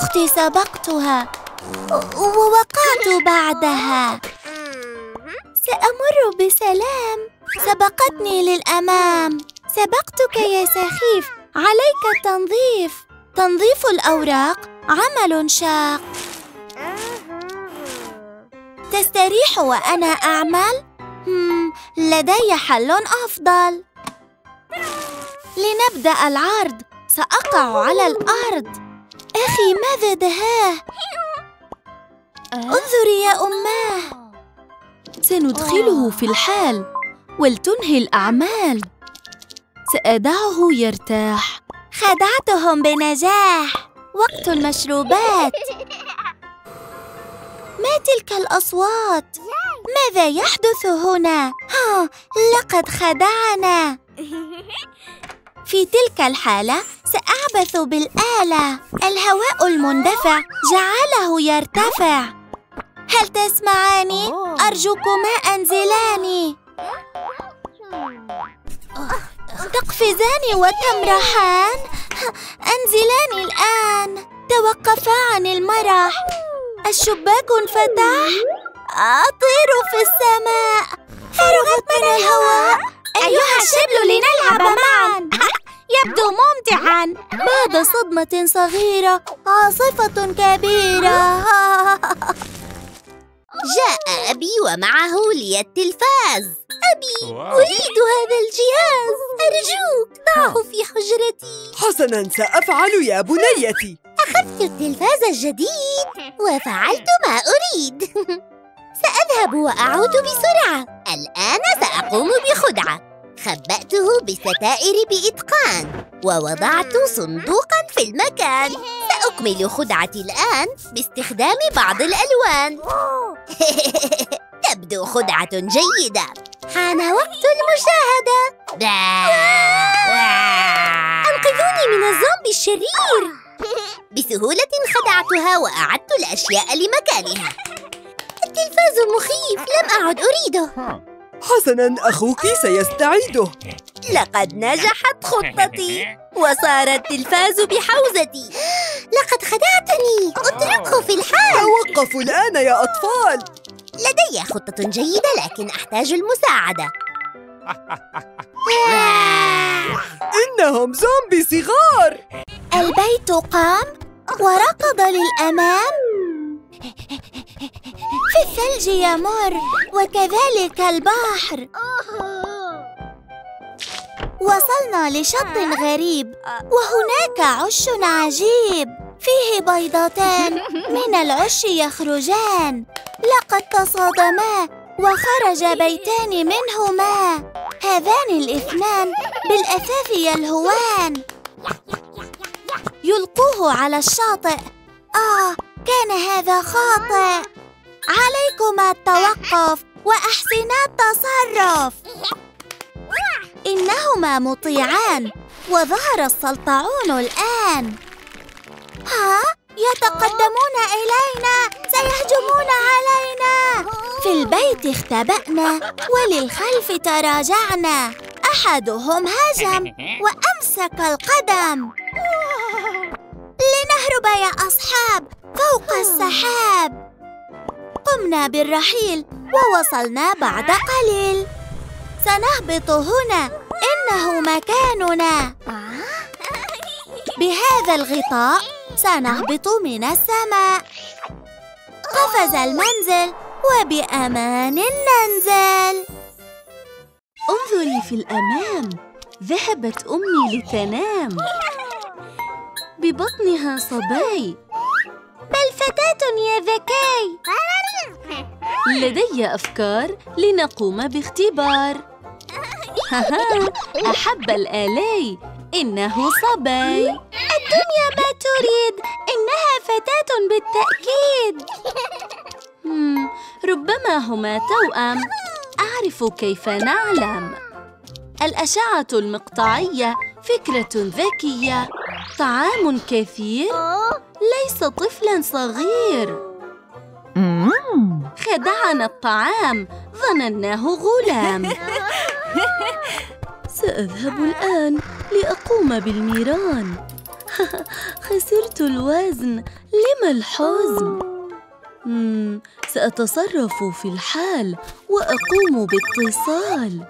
أختي سبقتها ووقعت بعدها. سأمر بسلام. سبقتني للأمام. سبقتك يا سخيف. عليك التنظيف. تنظيف الأوراق عمل شاق. تستريح وأنا أعمل؟ لدي حل أفضل. لنبدأ العرض. سأقع على الأرض. أخي ماذا دهاه؟ انظري يا أماه. سندخله في الحال ولتنهي الأعمال. سأدعه يرتاح. خدعتهم بنجاح. وقت المشروبات. ما تلك الأصوات؟ ماذا يحدث هنا؟ لقد خدعنا. في تلك الحالة سأعبث بالآلة. الهواء المندفع جعله يرتفع. هل تسمعاني؟ أرجوكما أنزلاني. تقفزان وتمرحان. أنزلاني الآن. توقفا عن المرح. الشباك انفتح. أطير في السماء. فرغت من الهواء. أيها الشبل لنلعب معا. يبدو ممتعا. بعد صدمة صغيرة عاصفة كبيرة. جاء أبي ومعه لي التلفاز. أبي أريد هذا الجهاز. أرجوك ضعه في حجرتي. حسناً سأفعل يا بنيتي. أخذت التلفاز الجديد وفعلت ما أريد. سأذهب وأعود بسرعة. الآن سأقوم بخدعة. خبأته بالستائر بإتقان ووضعت صندوقاً في المكان. سأكمل خدعتي الآن باستخدام بعض الألوان. تبدو خدعة جيدة. حان وقت المشاهدة. أنقذوني من الزومبي الشرير. بسهولة خدعتها وأعدت الأشياء لمكانها. التلفاز مخيف. لم أعد أريده. حسناً أخوك سيستعيده. لقد نجحت خطتي وصار التلفاز بحوزتي. لقد خدعتني. اتركه في الحال. توقفوا الآن يا أطفال. لدي خطة جيدة لكن أحتاج المساعدة. إنهم زومبي صغار. البيت قام وركض للأمام. في الثلج يمر وكذلك البحر. وصلنا لشط غريب وهناك عش عجيب. فيه بيضتان من العش يخرجان. لقد تصادما وخرج بيتان منهما. هذان الاثنان بالأثاث يلهوان. يلقوه على الشاطئ. كان هذا خاطئ. عليكما التوقف وأحسنا التصرف. إنهما مطيعان وظهر السلطعون الآن. يتقدمون إلينا. سيهجمون علينا. في البيت اختبأنا وللخلف تراجعنا. أحدهم هجم وأمسك القدم. لنهرب يا أصحاب فوق السحاب. قمنا بالرحيل ووصلنا بعد قليل. سنهبط هنا. إنه مكاننا. بهذا الغطاء سنهبط من السماء. قفز المنزل وبأمان ننزل. انظري في الأمام. ذهبت أمي لتنام. ببطنها صبي. بل فتاة يا ذكي. لدي أفكار لنقوم باختبار. أحب الآلي. إنه صبي. الدنيا ما تريد. إنها فتاة بالتأكيد. ربما هما توأم. أعرف كيف نعلم. الأشعة المقطعية فكرة ذكية. طعام كثير. ليس طفلاً صغير. خدعنا الطعام. ظنناه غلام. سأذهب الآن لأقوم بالميران. خسرت الوزن، لم الحزن؟ سأتصرف في الحال وأقوم باتصال.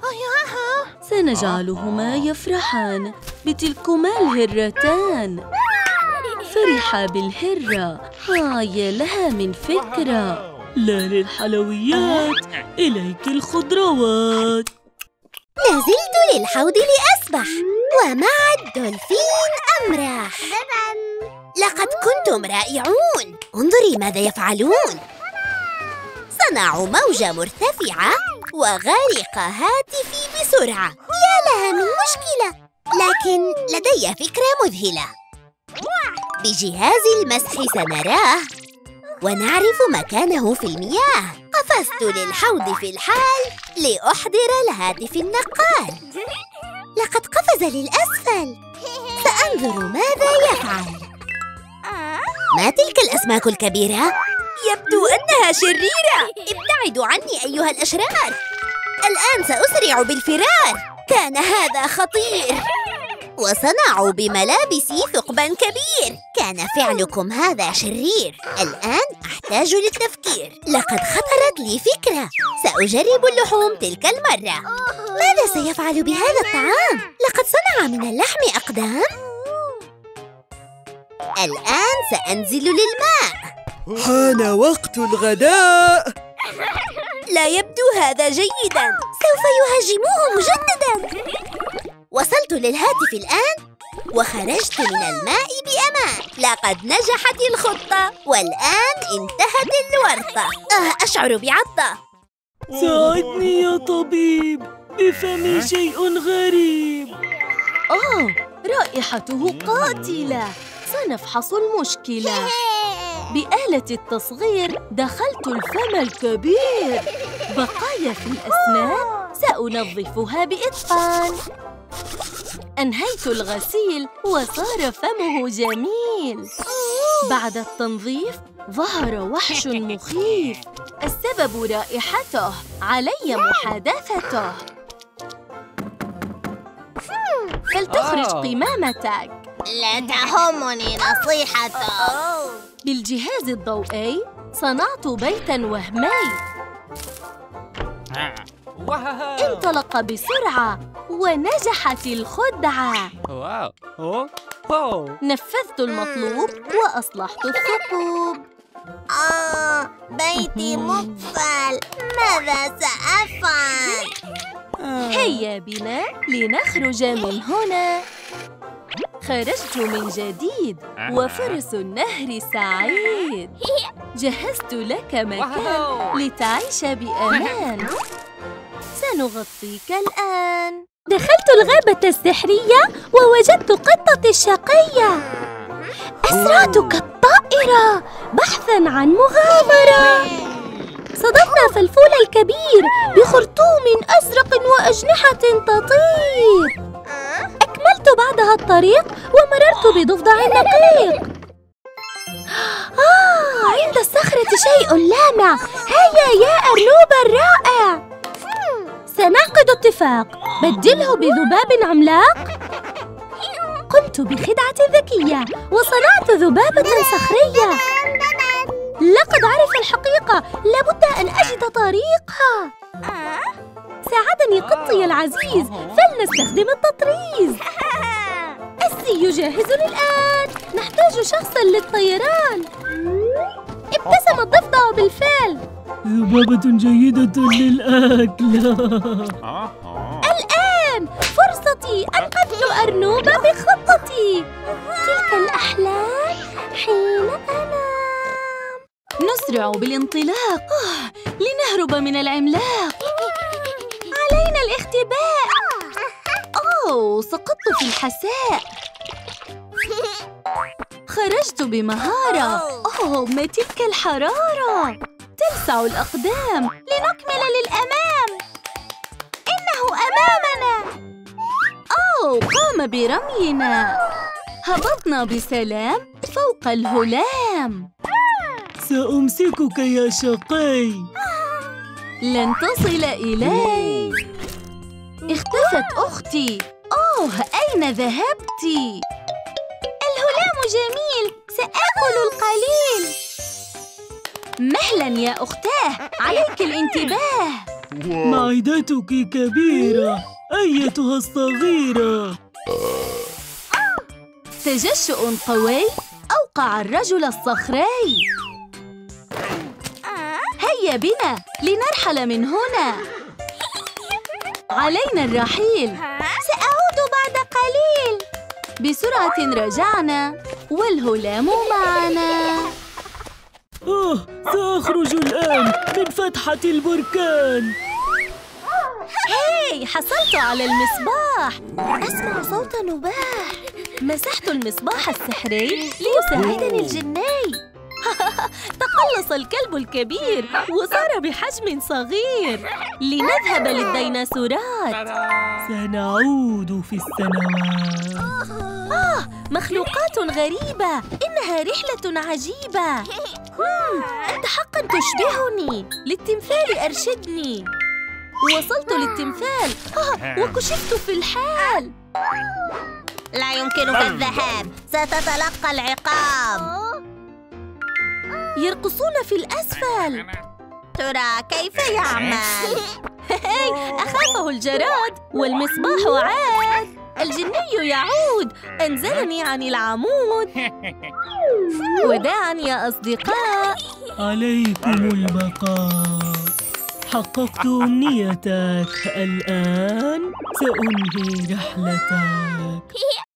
سنجعلهما يفرحان بتلكما الهرتان. فرحا بالهرة، يا لها من فكرة. لا للحلويات، إليك الخضروات. نزلت للحوض لأسبح ومع الدولفين أمرح. لقد كنتم رائعون، انظري ماذا يفعلون. صنعوا موجة مرتفعة وغرق هاتفي بسرعة. يا لها من مشكلة، لكن لدي فكرة مذهلة. بجهاز المسح سنراه ونعرف مكانه في المياه. قفزت للحوض في الحال لأحضر الهاتف النقال. لقد قفز للأسفل. سأنظر ماذا يفعل. ما تلك الأسماك الكبيرة؟ يبدو أنها شريرة. ابتعدوا عني أيها الأشرار. الآن سأسرع بالفرار. كان هذا خطير. وصنعوا بملابسي ثقباً كبير. كان فعلكم هذا شرير. الآن أحتاج للتفكير. لقد خطرت لي فكرة. سأجرب اللحوم تلك المرة. ماذا سيفعل بهذا الطعام؟ لقد صنع من اللحم أقدام. الآن سأنزل للماء. حان وقت الغداء. لا يبدو هذا جيداً. سوف يهاجموه مجدداً. وصلت للهاتف الآن وخرجت من الماء بأمان. لقد نجحت الخطة والآن انتهت الورطة. أشعر بعطة. ساعدني يا طبيب، بفمي شيء غريب. رائحته قاتلة. سنفحص المشكلة. بآلة التصغير دخلت الفم الكبير. بقايا في الأسنان سأنظفها بإتقان. أنهيت الغسيل وصار فمه جميل. بعد التنظيف ظهر وحش مخيف. السبب رائحته، علي محادثته. فلتخرج قمامتك. لا تهمني نصيحته. بالجهاز الضوئي صنعت بيتاً وهمي. انطلق بسرعة ونجحت الخدعة. نفذت المطلوب وأصلحت الثقوب. بيتي مقفل. ماذا سأفعل؟ هيا بنا لنخرج من هنا. خرجت من جديد وفرس النهر سعيد. جهزت لك مكان لتعيش بأمان. سنغطيك الآن. دخلت الغابة السحرية ووجدت قطتي الشقية. أسرعت كالطائرة بحثاً عن مغامرة. صدمنا فالفول الكبير بخرطوم أزرق وأجنحة تطير. أكملت بعدها الطريق ومررت بضفدع نقيق. عند الصخرة شيء لامع. هيا يا أرنوب الرائع، سنعقد اتفاق. بدله بذباب عملاق. قمت بخدعة ذكية وصنعت ذبابة صخرية. لقد عرف الحقيقة. لابد أن أجد طريقها. ساعدني قطي العزيز. فلنستخدم التطريز. السي جاهز الآن. نحتاج شخصاً للطيران. ابتسم الضفدع بالفعل. ذبابة جيدة للأكل. الآن فرصتي. أنقذت أرنوب بخطتي. تلك الأحلام حين أنام. نسرع بالانطلاق لنهرب من العملاق. علينا الاختباء. سقطت في الحساء. خرجت بمهارة. ما تلك الحرارة تلسع الأقدام. لنكمل للأمام. إنه أمامنا. قام برمينا. هبطنا بسلام فوق الهلام. سأمسكك يا شقي. لن تصل إلي. اختفت أختي. أين ذهبت؟ جميل، سآكل القليل. مهلا يا أختاه، عليك الانتباه. معدتك كبيرة أيتها الصغيرة. تجشؤ قوي أوقع الرجل الصخري. هيا بنا لنرحل من هنا. علينا الرحيل، سأعود بعد قليل. بسرعة رجعنا والهلام معنا. سأخرج الآن من فتحة البركان. هاي، حصلت على المصباح. أسمع صوت نباح. مسحت المصباح السحري ليساعدني الجني. تقلص الكلب الكبير وصار بحجم صغير. لنذهب للديناصورات. سنعود في السنوات. مخلوقات غريبة، إنها رحلة عجيبة. أنت حقا تشبهني. للتمثال أرشدني. وصلت للتمثال وكشفت في الحال. لا يمكنك الذهاب، ستتلقى العقاب. يرقصون في الأسفل. ترى كيف يعمل؟ أخافه الجراد والمصباح عاد. الجني يعود، أنزلني عن العمود. وداعا يا أصدقاء. عليكم البقاء. حققت أمنيتك، الآن سأنهي رحلتك.